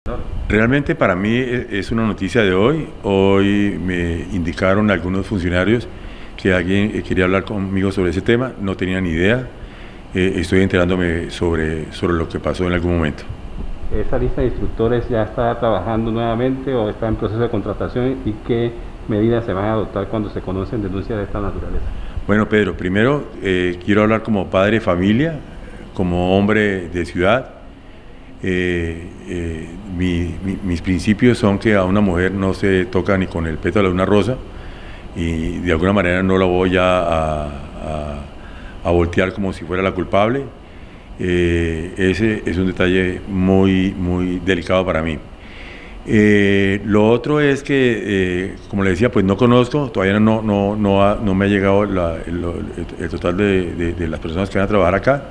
Realmente para mí es una noticia de hoy. Hoy me indicaron algunos funcionarios que alguien quería hablar conmigo sobre ese tema, no tenía ni idea. Estoy enterándome sobre lo que pasó en algún momento. ¿Esa lista de instructores ya está trabajando nuevamente o está en proceso de contratación y qué medidas se van a adoptar cuando se conocen denuncias de esta naturaleza? Bueno, Pedro, primero quiero hablar como padre de familia, como hombre de ciudad. Mis principios son que a una mujer no se toca ni con el pétalo de una rosa y de alguna manera no la voy a voltear como si fuera la culpable. Ese es un detalle muy delicado para mí. Lo otro es que, como le decía, pues no conozco, todavía no me ha llegado el total de las personas que van a trabajar acá.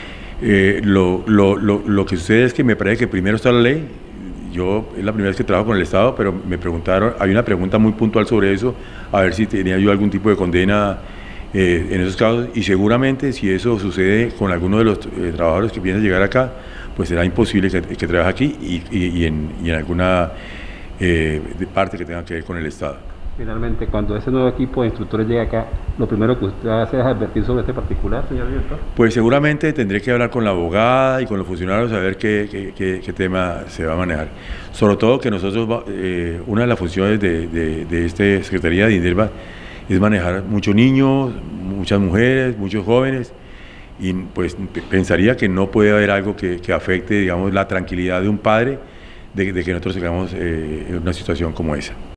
Lo que sucede es que me parece que primero está la ley. Yo es la primera vez que trabajo con el Estado, pero me preguntaron, hay una pregunta muy puntual sobre eso, a ver si tenía yo algún tipo de condena en esos casos, y seguramente si eso sucede con alguno de los trabajadores que piensan llegar acá, pues será imposible que trabaje aquí y en alguna parte que tenga que ver con el Estado. Finalmente, cuando ese nuevo equipo de instructores llegue acá, lo primero que usted hace es advertir sobre este particular, señor director. Pues seguramente tendré que hablar con la abogada y con los funcionarios a ver qué tema se va a manejar. Sobre todo que nosotros, una de las funciones de esta Secretaría de INDERVA es manejar muchos niños, muchas mujeres, muchos jóvenes, y pues pensaría que no puede haber algo que afecte, digamos, la tranquilidad de un padre de que nosotros tengamos una situación como esa.